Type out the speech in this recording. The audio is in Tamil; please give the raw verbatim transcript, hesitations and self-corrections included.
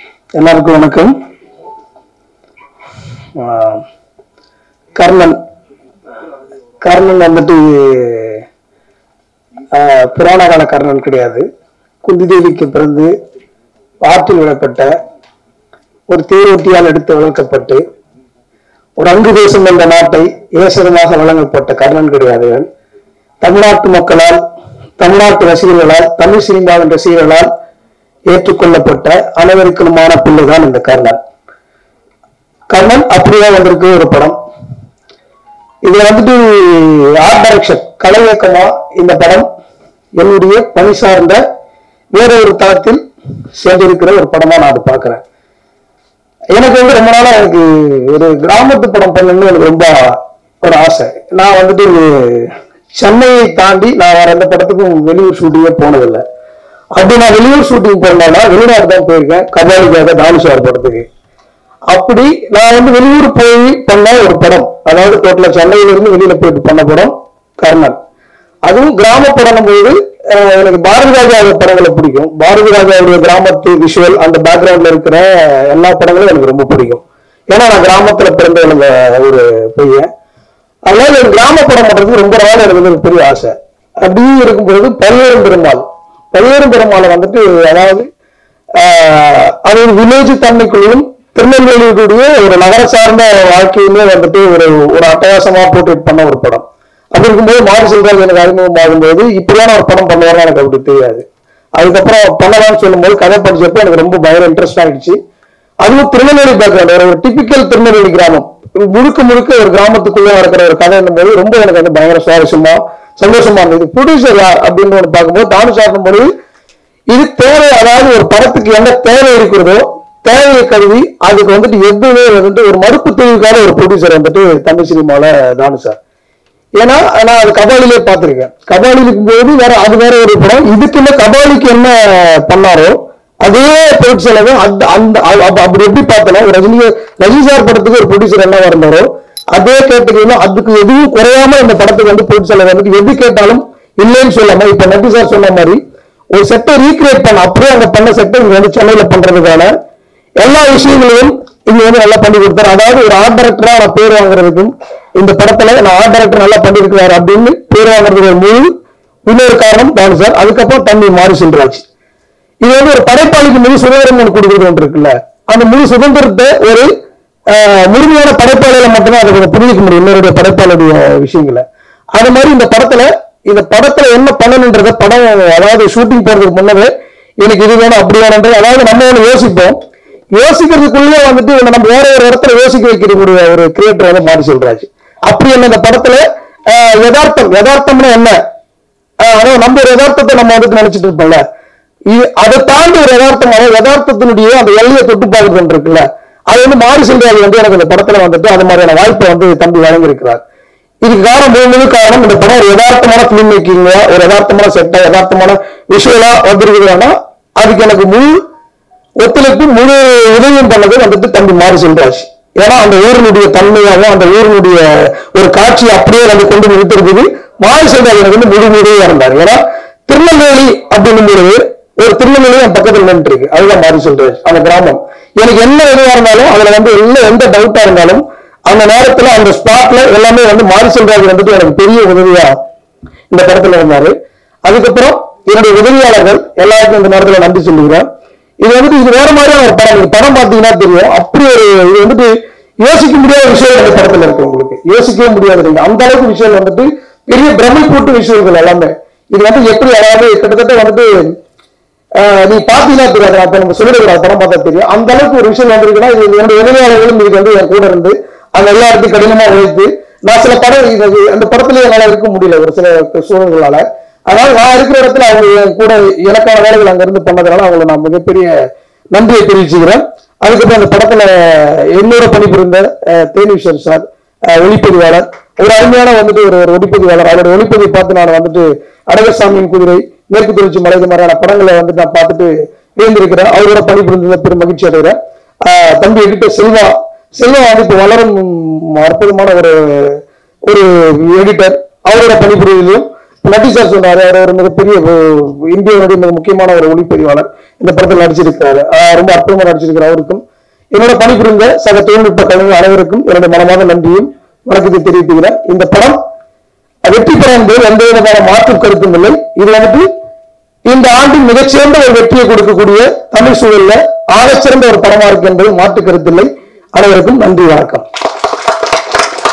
எல்லாருக்கும் வணக்கம். கர்ணன் கர்ணன் வந்துட்டு புராண கால கர்ணன் கிடையாது. குந்தி தேவிக்கு பிறந்து ஆற்றில் விடப்பட்ட ஒரு தேரோட்டியால் எடுத்து வளர்க்கப்பட்டு ஒரு அங்கு தேசம் என்ற நாட்டை ஏசகமாக வழங்கப்பட்ட கர்ணன் கிடையாது. தமிழ்நாட்டு மக்களால், தமிழ்நாட்டு ரசிகர்களால், தமிழ் சினிமா என்ற ரசிகர்களால் ஏற்றுக்கொள்ளப்பட்ட அனைவருக்குமான பிள்ளைதான் இந்த கர்ணன். கர்ணன் அப்படிதான் வந்திருக்கு ஒரு படம். இதுல வந்துட்டு ஆர்ட் டைரக்ஷன் கலை இயக்கமா இந்த படம் என்னுடைய பணி சார்ந்த வேற ஒரு தளத்தில் சென்றிருக்கிற ஒரு படமா நான் அதை பார்க்கிறேன். எனக்கு வந்து ரொம்ப நாளா எனக்கு ஒரு கிராமத்து படம் பண்ணணும்னு எனக்கு ரொம்ப ஒரு ஆசை. நான் வந்துட்டு சென்னையை தாண்டி நான் வேற எந்த படத்துக்கும் வெளியூர் ஷூட்டிங்கே போனதில்லை. அப்படி நான் வெளியூர் ஷூட்டிங் போனேன்னா வெளிநாடு தான் போயிருக்கேன், கபாலிக்காக தானுஷார் படத்துக்கு. அப்படி நான் வந்து வெளியூர் போய் பண்ண ஒரு படம், அதாவது டோட்டலா சென்னையில இருந்து வெளியில போயிட்டு பண்ண படம் கர்ணன். அதுவும் கிராம படம் போது எனக்கு பாரதி ராஜா படங்களை பிடிக்கும். பாரதி ராஜாவுடைய கிராமத்து விஷுவல், அந்த பேக்ரவுண்ட்ல இருக்கிற எல்லா படங்களும் எனக்கு ரொம்ப பிடிக்கும். ஏன்னா நான் கிராமத்துல பிறந்த ஒரு பையன். அதனால எனக்கு கிராம படம் பண்றது ரொம்ப நாள் எனக்கு ஒரு பெரிய ஆசை. அப்படி இருக்கும் பொழுது பல்வேறு பெருமாள் பல்வேறு பெருமாளை வந்துட்டு, அதாவது ஆஹ் அது ஒரு வில்லேஜ் தன்மைக்குள்ளும் திருநெல்வேலியுடைய ஒரு நகர சார்ந்த வாழ்க்கையுமே வந்துட்டு ஒரு ஒரு அட்டகாசமா போர்ட்ரேட் பண்ண ஒரு படம். அப்படி இருக்கும்போது மாரி செல்வராஜ் எனக்கு அறிமுகம் ஆகும்போது இப்படியான ஒரு படம் பண்ணுவாருன்னு எனக்கு அப்படி தெரியாது. அதுக்கப்புறம் பண்ணலாம்னு சொல்லும்போது கதை படிச்சப்போ எனக்கு ரொம்ப பயங்கர இன்ட்ரெஸ்ட் ஆயிடுச்சு. அதுவும் திருநெல்வேலி பேக்ரவுண்ட், ஒரு டிபிக்கல் திருநெல்வேலி கிராமம், முழுக்க முழுக்க ஒரு கிராமத்துக்குள்ள இருக்கிற ஒரு கதை போது ரொம்ப எனக்கு வந்து பயங்கர சுவாரஸ்யமா சந்தோஷமா இருந்தது. ப்ரொடியூசர் யார் அப்படின்னு ஒன்று பார்க்கும்போது தானுஷார் பொழுது இது தேவை, அதாவது ஒரு படத்துக்கு என்ன தேவை இருக்கிறதோ தேவையை கருதி அதுக்கு வந்துட்டு எதுவுமே வந்துட்டு ஒரு மறுப்பு தெரிவிக்காத ஒரு ப்ரொடியூசர் வந்துட்டு தமிழ் சினிமால தானுஷார். ஏன்னா நான் அது கபாலிலே பார்த்திருக்கேன். கபாலி இருக்கும்போது வேற அது வேற ஒரு படம், இதுக்குள்ள கபாலிக்கு என்ன பண்ணாரோ அதே பொருட் செலவு அந்த அந்த அப்படி எப்படி பார்த்தோம். ரஜினி ரஜினி சார் படத்துக்கு ஒரு ப்ரொடியூசர் என்னவா இருந்தாரோ அதே கேட்டுக்கணும், அதுக்கு எதுவும் குறையாம இந்த படத்துக்கு வந்து பொருட் செலவு வந்துட்டு எது கேட்டாலும் இல்லைன்னு சொல்லாம, இப்ப நட்டி சார் சொன்ன மாதிரி ஒரு செட்டை ரீக்ரியேட் பண்ண, அப்படியே அங்க பண்ண செட்டை இங்க வந்து சென்னையில பண்றதுக்கான எல்லா விஷயங்களையும் இங்க வந்து நல்லா பண்ணி கொடுத்தாரு. அதாவது ஒரு ஆர்ட் டைரக்டரா நான் பேர் வாங்குறதுக்கும் இந்த படத்துல நான் ஆர்ட் டைரக்டர் நல்லா பண்ணிருக்கிறாரு அப்படின்னு பேர் வாங்குறதுக்கு ஒரு முழு இன்னொரு காரணம் தானு சார். அதுக்கப்புறம் தம்பி மாரி செல்வராஜ். இது வந்து ஒரு படைப்பாளிக்கு முழு சுதந்திரம் ஒன்று கொடுக்குறது ஒன்று இருக்குல்ல, அந்த முழு சுதந்திரத்தை ஒரு முழுமையான படைப்பாளிகளை மட்டும்தான் அதை கொஞ்சம் புரிஞ்சிக்க முடியும் இன்னொருடைய படைப்பாளுடைய விஷயங்களை. அது மாதிரி இந்த படத்துல இந்த படத்துல என்ன பண்ணணுன்றத படம், அதாவது ஷூட்டிங் போறதுக்கு முன்னவே எனக்கு இது வேணும் அப்படி வேணுன்றது, அதாவது நம்ம ஒன்று யோசிப்போம், யோசிக்கிறதுக்குள்ளே வந்துட்டு நம்ம வேற ஒரு இடத்துல யோசிக்க வைக்கக்கூடிய ஒரு கிரியேட்டர் வந்து மாரி செல்வராஜ். அப்படி என்ன இந்த படத்துல யதார்த்தம் யதார்த்தம்னா என்ன, அதாவது நம்ம ஒரு யதார்த்தத்தை நம்ம வந்துட்டு நினைச்சிட்டு இருப்போம்ல, அதை தாண்டி ஒரு யதார்த்தமான யதார்த்தத்தினுடைய அந்த எல்லையை தொட்டு பார்க்குறது இருக்குல்ல, அது வந்து மாரி செல்வராஜ் வந்து எனக்கு இந்த படத்துல வந்துட்டு அது மாதிரியான வாய்ப்பை வந்து தம்பி வழங்கியிருக்கிறார். இதுக்கு காரணம் முழு காரணம் இந்த படம் ஒரு யதார்த்தமான பிலிம் மேக்கிங், ஒரு யதார்த்தமான செட்டை, யதார்த்தமான விஷுவலா வந்திருக்குதுன்னா அதுக்கு எனக்கு முழு ஒத்துழைப்பு முழு உதவியும் பண்ணது வந்துட்டு தம்பி மாரி செல்வராஜ். ஏன்னா அந்த ஊரினுடைய தன்மையாக அந்த ஊரினுடைய ஒரு காட்சி அப்படியே வந்து கொண்டு நிறுத்திருக்குது. மாரி செல்வராஜ் எனக்கு வந்து முழு முழுமையா இருந்தார். ஏன்னா திருநெல்வேலி அப்படின்னும் பொழுது ஒரு திருநெல்வேலி என் பக்கத்துல நின்று இருக்கு, அதுதான் மாரி செல்வராஜ். அந்த கிராமம் எனக்கு என்ன எதுவா இருந்தாலும் அதுல வந்து எல்லாம் எந்த டவுட்டா இருந்தாலும் அந்த நேரத்துல அந்த ஸ்பாட்ல எல்லாமே வந்து மாரி செல்வராஜ் வந்துட்டு எனக்கு பெரிய உதவியா இந்த படத்துல இருந்தாரு. அதுக்கப்புறம் என்னுடைய உதவியாளர்கள் எல்லாருக்கும் இந்த நேரத்துல நன்றி சொல்லுகிறேன். இது வந்துட்டு இது வேற மாதிரியான ஒரு படம். இது படம் பார்த்தீங்கன்னா தெரியும், அப்படி ஒரு இது வந்துட்டு யோசிக்க முடியாத விஷயம் இந்த படத்துல இருக்கு. உங்களுக்கு யோசிக்கவே முடியாது, அந்த அளவுக்கு விஷயம் வந்துட்டு பெரிய பிரமை போட்டு விஷயங்கள் எல்லாமே. இது வந்து எப்படி, அதாவது கிட்டத்தட்ட வந்துட்டு நீ பாத்தீங்கன்னா தெரியாது, அப்ப நம்ம சொல்லிடுற படம் பார்த்தா தெரியும், அந்த அளவுக்கு ஒரு விஷயம் வந்திருக்குன்னா இது என்னுடைய உதவியாளர்களும் இதுக்கு வந்து என் கூட இருந்து அந்த எல்லா இடத்தையும் கடினமா உழைத்து நான் சில படம் அந்த படத்துல என்னால இருக்க முடியல ஒரு சில சூழல்களால. அதனால நான் இருக்கிற இடத்துல அவங்க என் கூட எனக்கான வேலைகள் அங்க இருந்து பண்ணதுனால அவங்களை நான் மிகப்பெரிய நன்றியை தெரிவிச்சுக்கிறேன். அதுக்கப்புறம் அந்த படத்துல என்னோட பணிபுரிந்த தேனீஸ்வர் சார் ஒளிப்பதிவாளர், ஒரு அருமையான வந்துட்டு ஒரு ஒளிப்பதிவாளர். அவருடைய ஒளிப்பதிவை பார்த்து நான் வந்துட்டு அழகசாமியின் குதிரை, மேற்கு தொடர்ச்சி மலை மாதிரியான படங்களை வந்துட்டு நான் பார்த்துட்டு வியந்திருக்கிறேன். அவரோட பணிபுரிந்ததை பெரும் மகிழ்ச்சி அடைகிறேன். ஆஹ் தம்பி எடிட்டர் செல்வா செல்வா வந்து இப்போ வளரும் அற்புதமான ஒரு ஒரு எடிட்டர், அவரோட பணிபுரிவதிலும் நட்டி சார் சொன்னாரு, அவர் ஒரு மிகப்பெரிய இந்தியாவுடைய மிக முக்கியமான ஒரு ஒளிப்பதிவாளர், இந்த படத்தில் நடிச்சிருக்கிறாரு, ரொம்ப அற்புதமா நடிச்சிருக்கிற அவருக்கும் என்னோட பணிபுரிந்த சக தொழில்நுட்ப கலைஞர் அனைவருக்கும் என்னுடைய மனமாக நன்றியும் வணக்கத்தை தெரிவித்துக்கிறேன். இந்த படம் வெற்றி பெற என்பது எந்த விதமான மாற்று கருத்தும் இல்லை. இது வந்துட்டு இந்த ஆண்டின் மிகச்சிறந்த ஒரு வெற்றியை கொடுக்கக்கூடிய தமிழ் சூழல்ல ஆகச்சிறந்த ஒரு படமா இருக்கு என்பது மாற்று கருத்தில்லை. அனைவருக்கும் நன்றி, வணக்கம்.